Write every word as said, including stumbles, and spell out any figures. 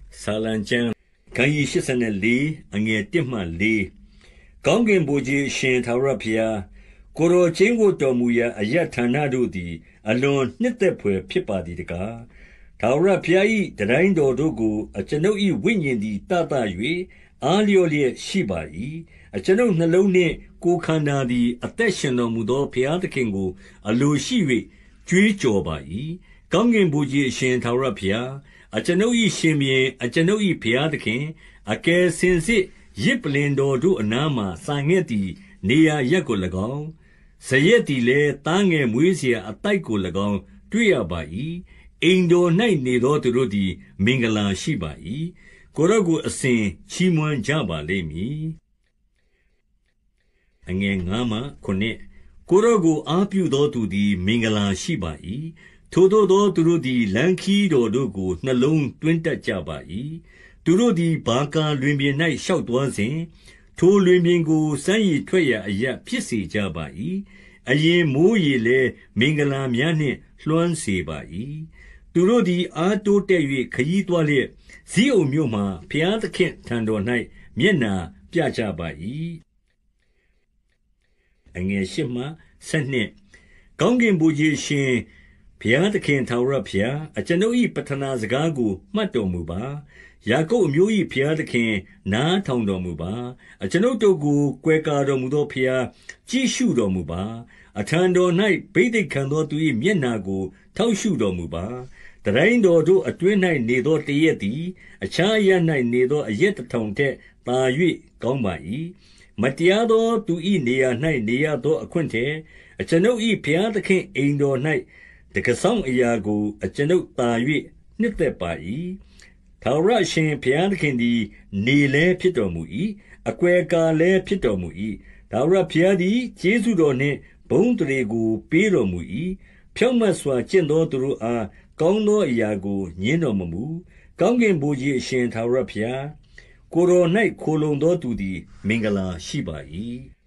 ဆာလံကျမ်းခန်းကြီးရှစ်ဆယ်လေးအငယ်တစ်မှလေးကောင်းကင်ဘုရားရှင်သာရဖျားကိုယ်တော်ချင်းကိုတော်မူရာအယဌာနတို့သည်အလွန်နှစ်သက်ဖွယ်ဖြစ်ပါသည်တကားသာရဖျား၏တတိုင်းတော်တို့ကိုအကျွန်ုပ်၏ဝိညာဉ်သည်တတ၍အားလျော်လျက်ရှိပါ၏အကျွန်ုပ်နှလုံးနှင့်ကိုယ်ခန္ဓာသည်အသက်ရှင်တော်မူသောဘုရားသခင်ကိုအလိုရှိ၍ကြွေးကြော်ပါ၏ကောင်းကင်ဘုရားရှင်သာရဖျားအကျွန်ုပ်၏ရှင်ဘုရင်အကျွန်ုပ်၏ဘုရားသခင်အကယ်စင်စစ်ရစ်ပလင်တော်တို့အနားမှစာငှက်သည်နေရာရက်ကို၎င်းဇရက်သည်လည်းသားငယ်မွေးเสียအတိုက်ကို၎င်းတွေ့ရပါ၏အိမ်တော်၌နေသောသူတို့သည်မင်္ဂလာရှိပါ၏ကိုရော့ကိုအစဉ်ချီးမွမ်းကြပါလိမ့်မည်အငယ်ငါးမှခုနှစ်ကိုရော့ကိုအားပြုသောသူသည်မင်္ဂလာရှိပါ၏ထိုသို့သောသူတို့သည်လမ်းခီးတော်တို့ကိုနှလုံးသွင်းတတ်ကြပါ၏သူတို့သည်ဘာကာလွင်ပြင်၌ရှောက်သွားစဉ်ထိုလွင်ပြင်ကိုစမ်းရည်ထွက်ရာအရာဖြစ်စေကြပါ၏အရင်မိုးရေလည်းမင်္ဂလာများနှင့်လွှမ်းစေပါ၏သူတို့သည်အားတိုးတက်၍ခရီးသွားလျက်ဇိအုန်မြို့မှဘုရားသခင်ထံတော်၌မျက်နာပြကြပါ၏အငယ်ရှစ်မှဆယ်နှစ်ကောင်းကင်ဘုရားရှင်ဘုရားသခင်ထာဝရဘုရားအကျွန်ုပ်၏ပဌနာစကားကိုမှတ်တော်မူပါယာကုပ်အမျိုး၏ဘုရားသခင်နားထောင်တော်မူပါအကျွန်ုပ်တို့ကိုကွယ်ကာတော်မူသောဘုရားကြည့်ရှုတော်မူပါအထံတော်၌ဗိသိက်ခံသောသူ၏မျက်နာကိုထောက်ရှုတော်မူပါတတိုင်းတော်တို့အတွင်း၌နေသောတရက်သည်အခြားအရပ်၌နေသောအရက်တစ်ထောင်ထက်သာ၍ကောင်းပါ၏မတရားသောသူ၏နေရာ၌နေရသောအခွင့်ထက်အကျွန်ုပ်၏ဘုရားသခင်အိမ်တော်၌တကဆောင်အရာကိုအကျွန်ုပ်သာ၍နှစ်သက်ပါ၏ထာဝရရှင်ဘုရားသခင်သည်နေလည်းဖြစ်တော်မူ၏အကွယ်ကာလည်းဖြစ်တော်မူ၏ထာဝရဘုရားသည်ကျေးဇူးတော်နှင့်ဘုန်းတရေကိုပေးတော်မူ၏ဖြောင့်မတ်စွာကျင့်သောသူတို့အားကောင်းသောအရာကိုညှင်းတော်မမူကောင်းကင်ဘုရားအရှင်ထာဝရဘုရားကိုယ်တော်၌ခိုလုံသောသူသည်မင်္ဂလာရှိပါ၏